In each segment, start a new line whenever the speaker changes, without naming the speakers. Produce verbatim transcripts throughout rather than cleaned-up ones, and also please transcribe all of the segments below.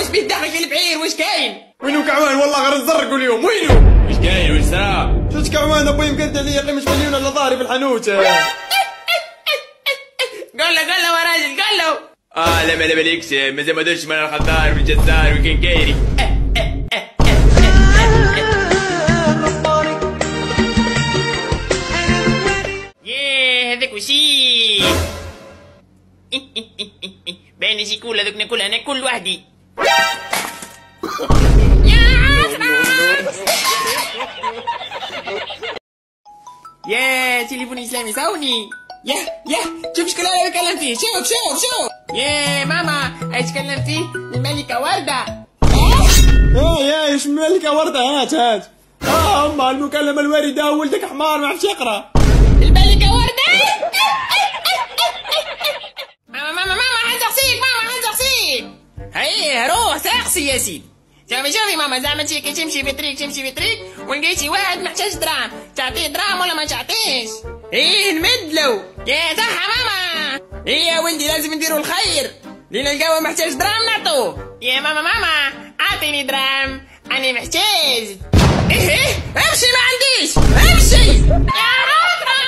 واش بيه الضحك البعير واش كاين؟
وينو كعوان والله غير نزرقو اليوم وينو؟
واش كاين واش صرا؟
شفت كعوان ابوي مقد عليا قيمة مليون على ظهري في الحانوت.
قول له قول له يا راجل قول له.
اه لا ما لا بالكش مازال ما درتش من الخضار والجزار والكنكيري.
ياه هذاك وشي باين شي كول هذوك ناكلها انا كل وحدي. يا تليفون اسلامي ساوني. ياه ياه شوف شكون انا بتكلم فيه. شوف شوف شوف يا ماما اتكلم فيه الملكة وردة.
اه يا ايش الملكة وردة هات هات. اه اما المكلمة الواردة ولدك حمار ما عرفش يقرا.
الملكة وردة. ماما ماما ماما حنسقسيك ماما حنسقسيك. هيا روح سقسي يا سيدي. شوفي شوفي ماما زعما كي تمشي في طريق تمشي في طريق ولقيتي واحد محتاج دراهم تعطيه دراهم ولا ما تعطيش؟ ايه نمدلو. يا صح ماما. ايه يا ولدي لازم نديروا الخير اللي نلقاوه محتاج دراهم نعطوه. يا ماما ماما اعطيني دراهم انا محتاج. ايه ايه امشي ما عنديش امشي يا رافع.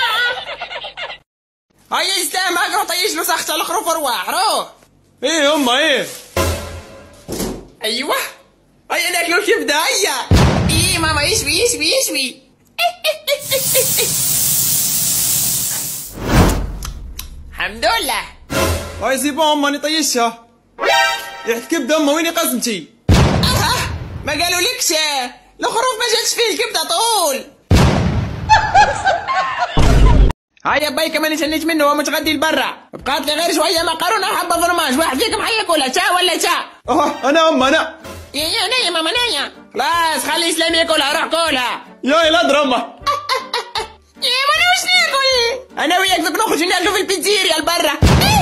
هيا اسلام هاك روح طيش له سخت على الخروف ارواح روح.
ايه امه ايه.
ايوه هيا ناكلو الكبده هيا. ايه ماما يشوي يشوي يشوي. الحمد لله.
هاي سي بون امه اني طيشها. ريحة كبدة امه ويني قسمتي؟
اه ما قالوا لكش الخروف ما جاتش فيه الكبده طول. هيا باي كمان نشنيش منه هو متغدي لبرا. بقات لي غير شويه مقرونه وحبه فرماج واحد فيكم حياكلها شا ولا شا؟
اه انا امه انا.
يا يا نايا ماما نايا خلاص خلي اسلام ياكلها روح كلها.
يا الادرى امه.
يا ما انا وش ناكل؟ انا وياك دوك نخرج ناكلوا في البيتزيريا لبرا.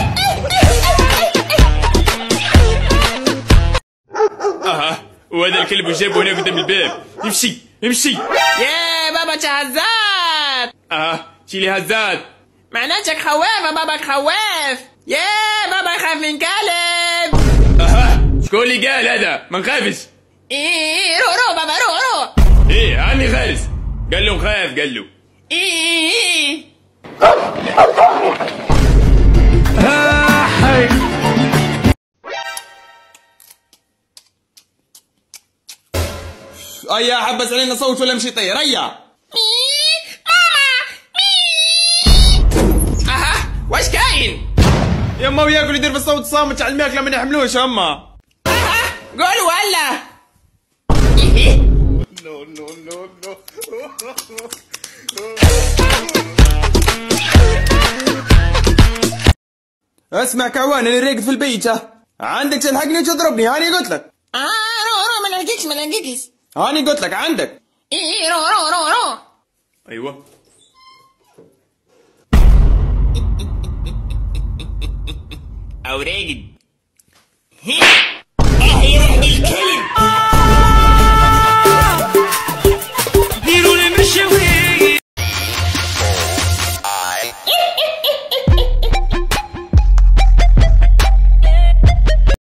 اه وهذا الكلب وجابه هنا قدام الباب. يمشي يمشي.
يا بابا شهزاد.
اه شيلي هزات.
معناتك خواف باباك خواف. يا بابا يخاف من كلب.
اها شكون اللي قال هذا؟ ما نخافش.
ايه روح روح بابا روح روح.
ايه عني خالص. قال له خايف قال له.
ايه
هيا حبس علينا صوت ولا مشي طير هيا.
ماما اها واش كاين؟
يا اما وياكل يدير في الصوت الصامت على الماكله ما نحملوش اما.
اها قول ولا.
نو نو نو نو. اسمع كعوان انا راقد في البيت عندك تلحقني وتضربني هاني قلت لك.
اه روح روح ما نلقيكش ما نلقيكش.
هاني قلت لك عندك.
ايه روح روح روح روح.
ايوه
او راقد.